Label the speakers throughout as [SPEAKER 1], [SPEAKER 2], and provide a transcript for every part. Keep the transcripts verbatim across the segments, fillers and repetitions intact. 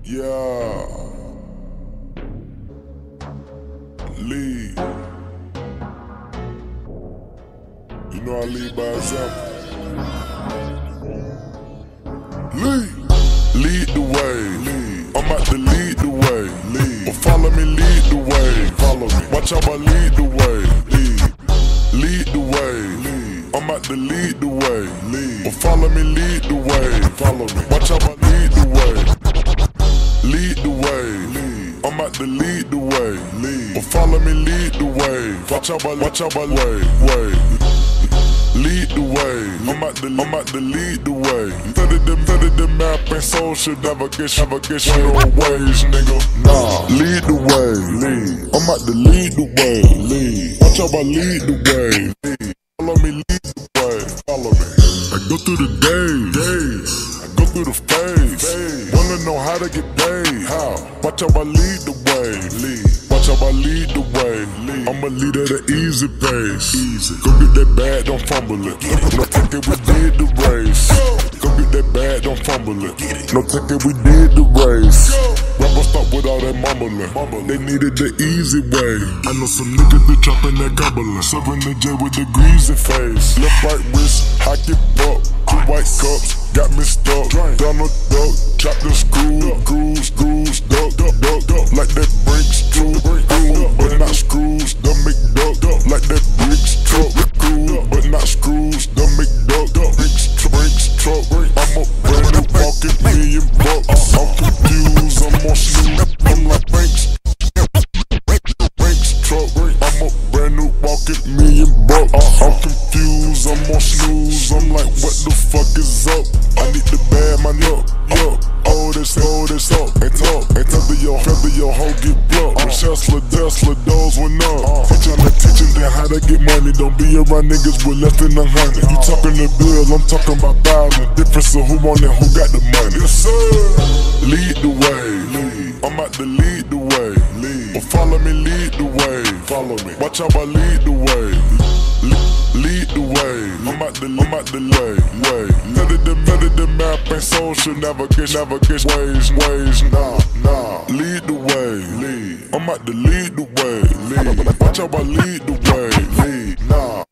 [SPEAKER 1] Yeah. Lead. You know I lead by example. Lead. Lead the way. Lead. I'm about to lead the way. Lead. Well, follow me, lead the way. Follow me. Watch how I lead the way. Lead. Lead the way. Lead. I'm about to lead the way. Lead. Well, follow me, lead the way. Follow me. Watch how I lead the way. Lead the way. Lead. I'm about to lead the way. Lead. Well, follow me, lead the way. Watch how I, watch how I way, way. Lead the way. I'm about to, I'm about to lead the way. Study the, study the map and social navigation, navigation no ways, nigga. Nah. Lead the way. Lead. I'm about to lead the way. Lead. Watch how I lead the way. Lead. Follow me, lead the way. Follow me. I go through the days. Days. I go through the phase. Phase. Wanna know how to get paid. How? Watch how I lead the way. Lead. Watch how I lead the way. Lead. I'm a leader at an easy pace. Easy. Go get that bag, don't fumble it. No ticket, we did the race. Go get that bag, don't fumble it. No ticket, we did the race. Rapper stop with all that mumbling. They needed the easy way. I know some niggas that chopping that gobbling. Serving the J with the greasy face. Left, right wrist, hockey buck. Two white cups, got me stuck. Donald Duck, chop the screw, grooves, grooves, duck, duck, duck, duck. Like that brakes true, but not screws. The McDuck, like that bricks truck, screw, but not screws. The McDuck, bricks, bricks truck. I'm a brand new walking million bucks. I'm confused, I'm on snooze. I'm like Banks, Banks truck. I'm a brand new walking million bucks. I'm confused, I'm on snooze. I'm like, what the fuck is up? I need to bad my up, up. Hold this, hold this up, and talk, and tell the yo, tell the yo, hoe get blocked. When Tesla, Tesla, doors went up. Teach on the teaching them how to get money. Don't be around niggas with less than a hundred. You talking the bill, I'm talking about thousands. Difference of who on and who got the money. Yes sir. Lead the way. Lead. I'm about to lead the way. Lead. Well, follow me, lead the way. Follow me. Watch how I lead the way. Lead the way. I'm about to, I'm about to lay, way. Study the, study the map and social navigation, navigation ways, ways. Nah, nah. Lead the way. Lead. I'm about to lead the way. Lead. Watch how I lead the way. Lead. Nah,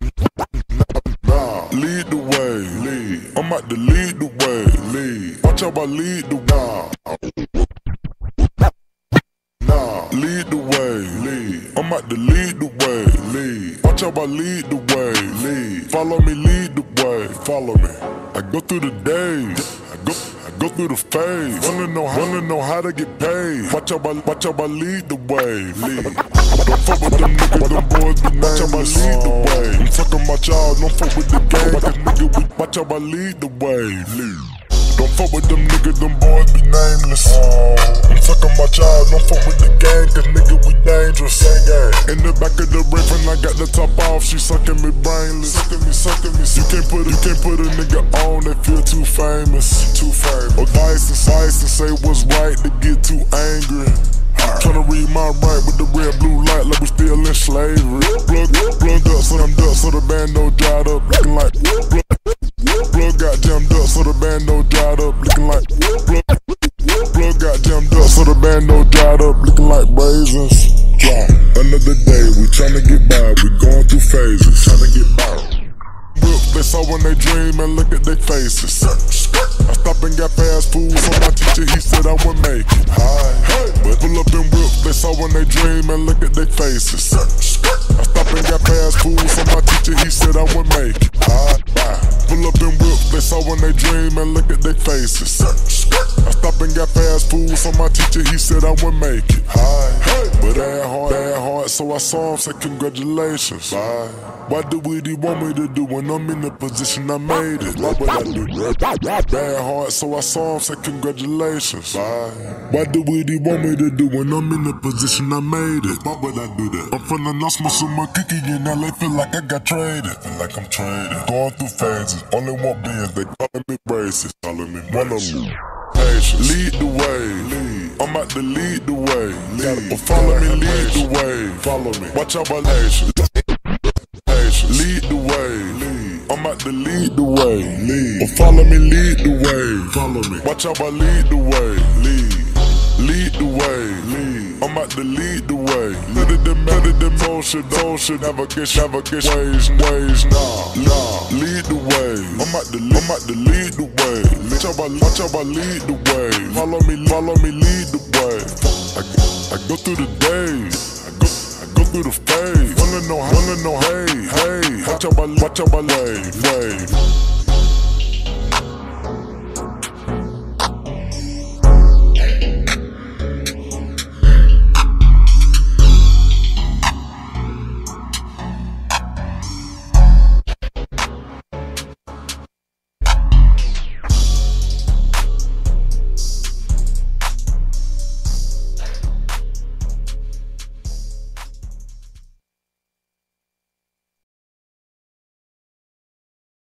[SPEAKER 1] nah, nah. Lead the way. Lead. I'm about to lead the way. Lead. Watch how I lead the way. Nah, lead the way. Lead. I'm about to lead the way. Lead. Watch how I lead the way. Lead. Follow me, lead the way. Follow me. I go through the days. I go, I go through the phase. Wanna know, wanna know how to get paid. Watch how I, watch how I lead the way. Lead. Don't fuck with them niggas, them boys be nameless. Watch how I lead the way. I'm talking about y'all, don't fuck with the gang. Cause nigga, we, watch how I lead the way. Lead. Don't fuck with them niggas, them boys be nameless. I'm talking about y'all, don't fuck with the gang, cause nigga we dangerous. In the back of the rave and I got the top off, she sucking me brainless. Sucking me, sucking me. You can't put, you can't put a nigga on that feel too famous. Too famous. Or dice and slice and say what's right to get too angry. Tryna read my right with the red blue light like we still in slavery. Blood, blood up, so I'm duck, so the band no dried up, looking like blood. Blood got jammed up, so the band no dried up, looking like blood. Blood got jammed up, so the band no dried up, looking like raisins. Yeah. Another day, we tryna get by, we going through phases, tryna get by. Whip, they saw when they dream and look at their faces. I stopped and got fast food from my teacher, he said I would make it. Hi, but pull up and whip, they saw when they dream and look at their faces. I stopped and got fast food from my teacher, he said I would make it. Hi, pull up and whip, they saw when they dream and look at their faces. I stopped and got fast food from my teacher, he said I would make it. Hi, but I had hard, I had hard, so I saw him say congratulations. Bye. Why do what he want me to do when I'm in the position I made it? Why would I do that? Bad heart, so I saw him say congratulations. Bye. Why do what he want me to do when I'm in the position I made it? Why would I do that? I'm from the Nuff, some more cookie in L A, feel like I got traded. Feel like I'm traded. Going through phases, only want beings, they calling me braces, calling me one of them. Patience. Lead the way. Lead. I'm about to lead the way. Lead. Well, follow me, lead the way. Follow me. Watch how I lead. Lead the way. Lead. I'm about to lead the way. Lead. Well, follow me, lead the way. Follow me. Watch how I lead the way. Lead. lead the way. Lead. I'm about to lead the way. Better than better than motion, motion. Navigation, navigation, ways, ways. Nah, nah. Lead the way. I'm about to, I'm about to lead the way. Watch how I, watch how I lead the way. Follow me, follow me, lead the way. I, I go through the days. I go, I go through the phase. Wanna know, wanna know, hey, hey. Watch how I, watch how I lay, lay.